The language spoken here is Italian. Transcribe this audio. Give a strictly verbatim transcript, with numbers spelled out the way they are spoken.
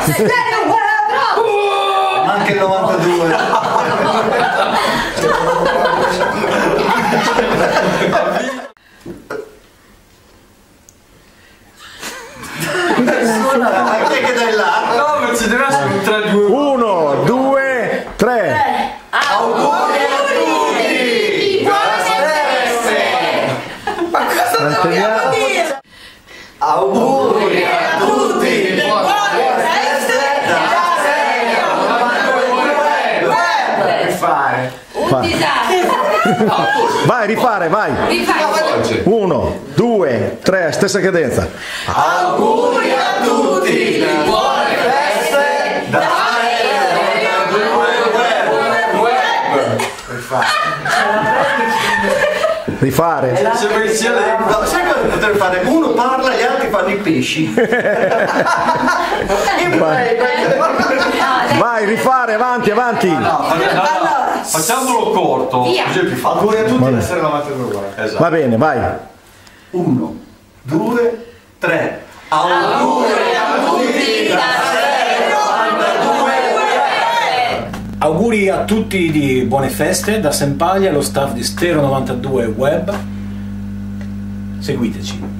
Anche il novantadue. Anche che dai là? No, ma ci deve essere un tre due uno, due, tre. Auguri a tutti! Buone feste! Ma cosa Manteniamo. dire? Auguri a tutti! Buone feste da Serio! Rifare. Un disastro. Vai, rifare, vai. Rifai. uno, due, tre, stessa cadenza. Auguri a tutti! Buone feste da Rifare. Sembra che sia lei. No, sai cosa potrei fare? Uno parla, gli altri fanno i pesci. Vai. Vai, rifare, avanti, avanti. No, allora, facciamolo corto, Via. così è più facile. Auguri a tutti Vabbè. da Serio novantadue. Esatto. Va bene, vai. Uno, due, tre. Auguri a tutti da Serio novantadue. Auguri a tutti di buone feste da Sempaglia e allo staff di Stereo novantadue Web. Seguiteci.